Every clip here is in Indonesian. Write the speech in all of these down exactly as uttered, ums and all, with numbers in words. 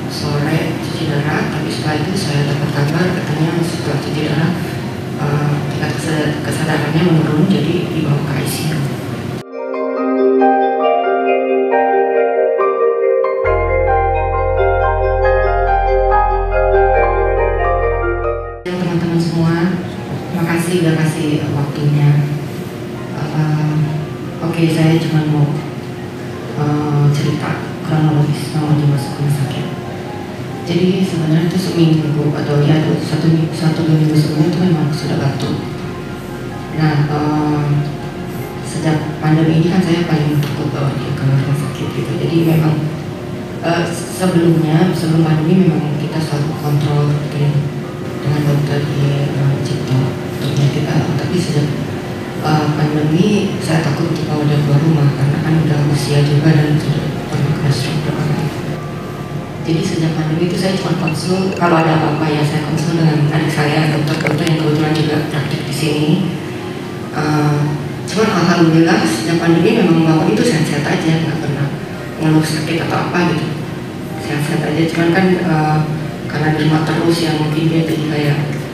sore cuci darah, tapi setelah itu saya dapat kabar katanya setelah cuci darah uh, tingkat kesadarannya menurun, jadi dibawa ke I C U. Teman-teman semua, makasih udah kasih waktunya. Uh, Oke, okay, saya cuma mau uh, cerita kronologis mau dimasuk rumah sakit. Jadi sebenarnya itu seminggu atau ya satu satu dua minggu sebelumnya itu memang sudah batuk. Nah, uh, sejak pandemi ini kan saya paling takut bawa dia ke rumah sakit gitu. Jadi memang uh, sebelumnya sebelum pandemi memang kita selalu kontrol gitu ya, dengan dokter di uh, Cipto untuk penyakit alam. Tapi sejak uh, pandemi saya takut untuk bawa dia keluar rumah karena kan udah usia juga dan sudah pernah kena stroke berapa kali. Jadi sejak pandemi itu saya cuma konsul, kalau ada apa-apa ya saya konsul dengan adik saya, dokter-dokter yang kebetulan juga praktik di sini. Uh, cuman alhamdulillah sejak pandemi memang bawa itu sehat-sehat aja, nggak pernah ngeluh sakit atau apa gitu, sehat-sehat aja. Cuman kan uh, karena di rumah terus yang mungkin dia jadi kayak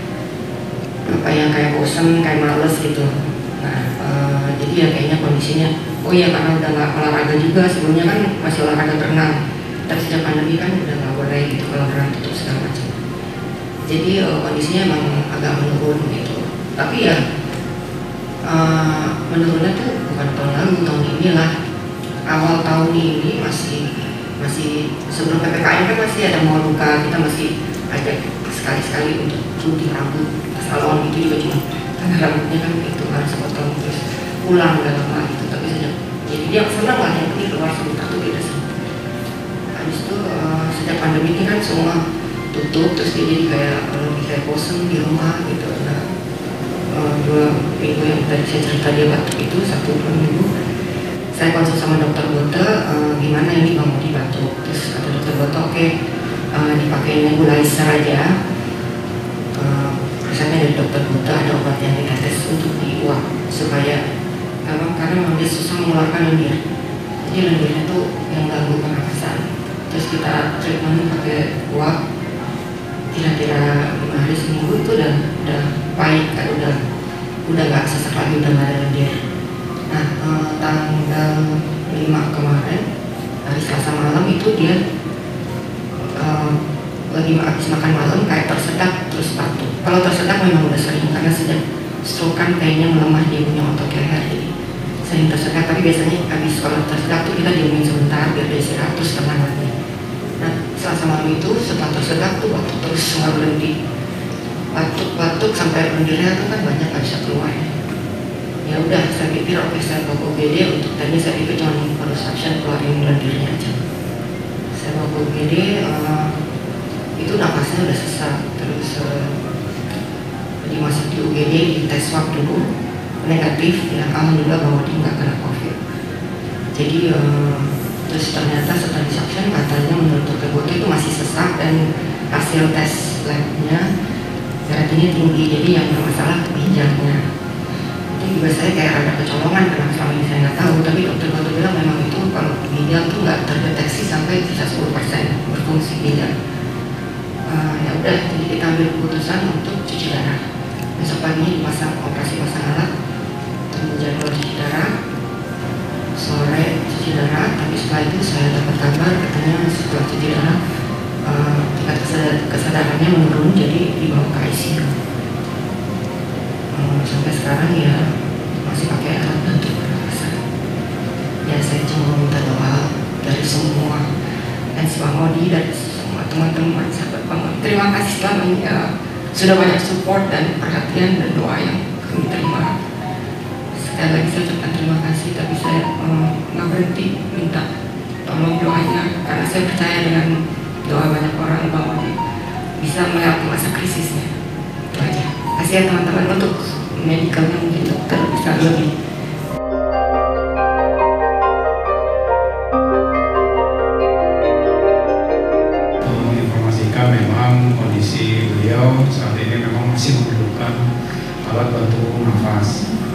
apa ya, kayak bosan, kayak males gitu. Nah uh, jadi ya kayaknya kondisinya, oh ya karena udah nggak olahraga juga, sebelumnya kan masih olahraga berenang, tapi sejak pandemi kan udah nggak boleh gitu kalau berenang tutup segala macam. Jadi uh, kondisinya emang agak menurun gitu. Tapi ya uh, menurunnya tuh bukan tahun lalu, tahun ini lah. Awal tahun ini masih masih sebelum P P K M kan masih ada mau luka, kita masih ajak sekali-sekali untuk gunting rambut ke salon gitu juga, cuma karena rambutnya kan itu harus potong terus pulang udah lama gitu. Tapi sejak jadi dia senang lah, yang penting keluar sebentar tuh beda sih. Habis itu uh, sejak pandemi ini kan semua tutup, terus dia jadi kayak lebih kayak bosen di rumah gitu. Nah uh, dua minggu yang tadi saya cerita dia batuk itu, satu dua minggu saya konsul sama dokter Bote, uh, gimana ini Bang Modi batuk. Terus kata dokter Bote, oke okay, uh, dipakai nebulizer aja. Uh, resepnya dari dokter Bote ada obat yang ditetes untuk diuap supaya memang karena memang dia susah mengeluarkan lendir. Jadi lendirnya tuh yang ganggu pernafasan. Terus kita treatment pakai uap, kira-kira lima hari seminggu itu udah udah baik kan, udah udah nggak sesak lagi, udah nggak ada lendir. Nah eh, tanggal lima kemarin hari Selasa malam itu dia eh, lagi habis makan malam kayak tersedak terus batuk. Kalau tersedak memang udah sering karena sejak stroke kan kayaknya melemah dia punya otot leher, jadi sering tersedak. Tapi biasanya habis kalau tersedak tuh kita diemin sebentar biar dia istirahat terus tenang lagi. Nah Selasa malam itu setelah tersedak tuh batuk terus nggak berhenti, batuk-batuk sampai lendirnya tuh kan banyak nggak bisa keluar. Ya udah saya pikir oke, saya bawa ke U G D. Untuk tadi saya pikir cuma perlu suction keluarin lendirnya aja. Saya bawa ke U G D, uh, itu napasnya udah sesak, terus uh, dimasuk di U G D, di tes swab dulu negatif, ya alhamdulillah bahwa dia nggak kena COVID. Jadi uh, terus ternyata setelah di suction katanya menurut dokter Bote itu masih sesak dan hasil tes labnya keratinnya tinggi, jadi yang bermasalah ginjalnya. Itu juga saya kayak ada kecolongan karena selama ini saya nggak tahu, tapi dokter Bote bilang memang itu kalau ginjal tuh nggak terdeteksi sampai bisa sepuluh persen berfungsi ginjal. Uh, ya udah, jadi kita ambil keputusan untuk cuci darah. Besok paginya dipasang operasi pasang alat, jadwal cuci darah, sore cuci darah. Tapi setelah itu saya dapat kabar katanya setelah cuci darah uh, tingkat kesadarannya menurun, jadi dibawa ke I C U. Uh, sampai sekarang ya masih pakai alat bantu pernafasan. Ya saya cuma minta doa dari semua fans Bang Modi, dari semua teman-teman sahabat Bang Modi. Terima kasih selama ini uh, sudah banyak support dan perhatian dan doa yang kami terima. Sekali lagi saya ucapkan terima kasih, tapi saya nggak um, berhenti minta tolong doanya karena saya percaya dengan doa banyak orang bahwa bisa melewati masa krisisnya. Itu aja. Kasih ya teman-teman, untuk medicalnya mungkin dokter bisa lebih. Menginformasikan memang kondisi beliau saat ini memang masih memerlukan alat bantu nafas.